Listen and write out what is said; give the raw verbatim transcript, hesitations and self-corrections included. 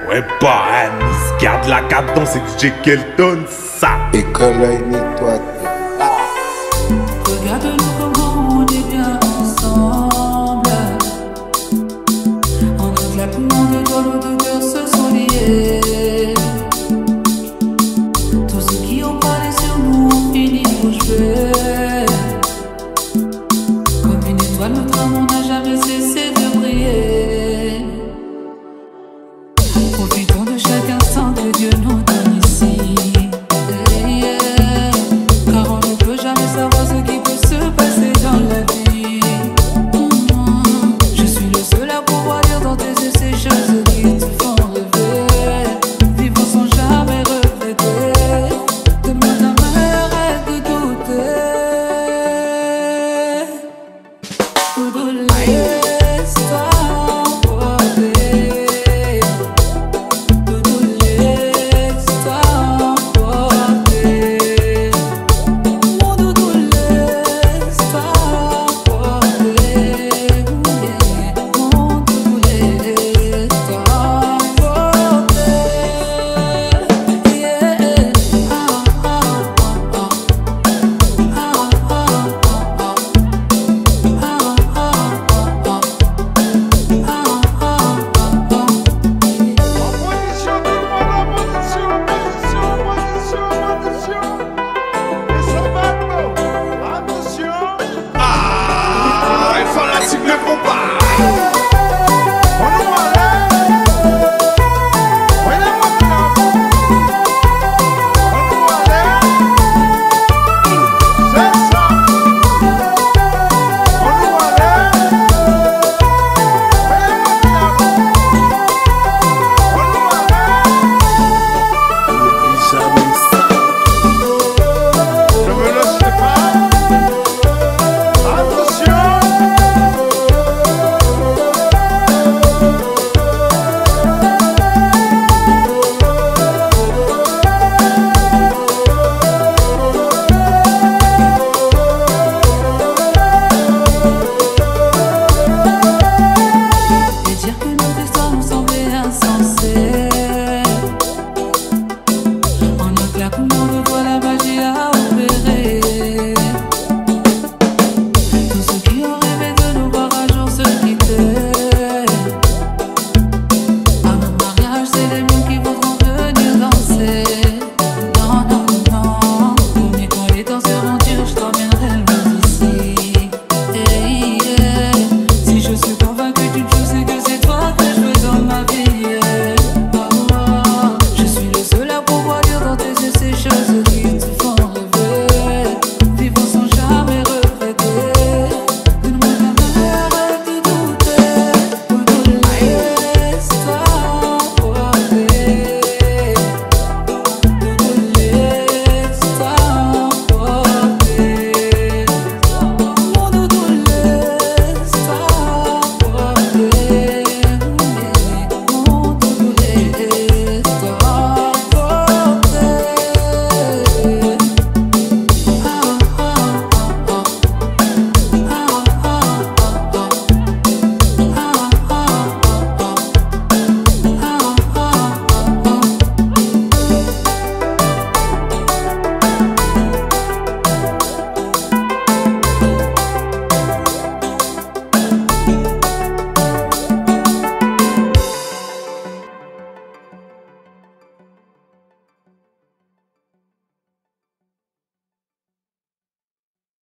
Ouais, bah, Anis, garde la cadence et D J Kelton, ça. École à une étoile. Regarde-nous comment on est bien ensemble. En un claquement de doigts, nos deux cœurs se sont liés. Tous ceux qui ont parlé sur nous ont fini bouche bée. Comme une étoile, notre amour n'a jamais cessé de briller. Profitons de chaque instant que Dieu nous donne ici. Hey, yeah. Car on ne peut jamais savoir ce qui peut se passer dans la vie. Mm-hmm. Je suis le seul à pouvoir lire dans tes yeux ces choses qui te font rêver. Vivre sans jamais regretter. De main à main, arrête de douter. Good, good life.